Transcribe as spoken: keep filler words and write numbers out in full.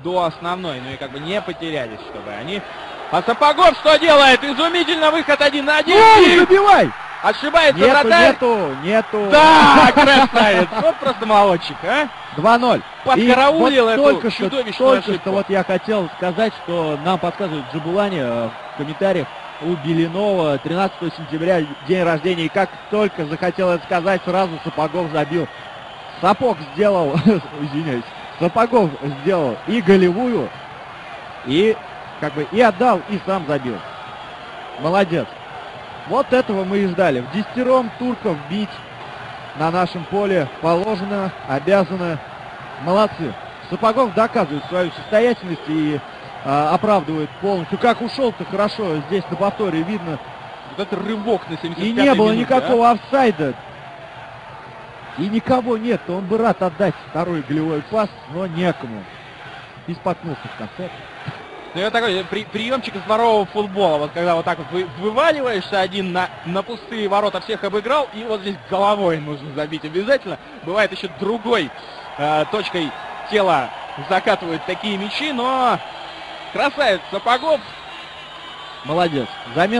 до основной. Ну и как бы не потерялись, чтобы они... А Сапогов что делает? Изумительно, выход один на один. Ну, забивай! Ошибается нету, вратарь. Нету, нету. Да, красавец. Вот просто молодчик, а? два ноль. Подкараулил вот эту только что, чудовищную только ошибку. что вот я хотел сказать, что нам подсказывает Джабулани в комментариях у Белинова тринадцатого сентября день рождения. И как только захотел это сказать, сразу Сапогов забил. Сапог сделал, извиняюсь, Сапогов сделал и голевую, и как бы и отдал, и сам забил. Молодец. Вот этого мы и ждали. В десятером турков бить на нашем поле положено, обязано. Молодцы. Сапогов доказывает свою состоятельность и а, оправдывает полностью. Как ушел-то хорошо, здесь на повторе видно. Вот это рывок на семьдесят пятой И не было минуте, никакого а? офсайда. И никого нет. Он бы рад отдать второй голевой пас, но некому. И споткнулся в конце. Ну, это такой при, приемчик из дворового футбола. Вот когда вот так вот вы, вываливаешься один на, на пустые ворота, всех обыграл, и вот здесь головой нужно забить обязательно. Бывает еще другой э, точкой тела закатывают такие мячи, но красавец Сапогов. Молодец. Замена.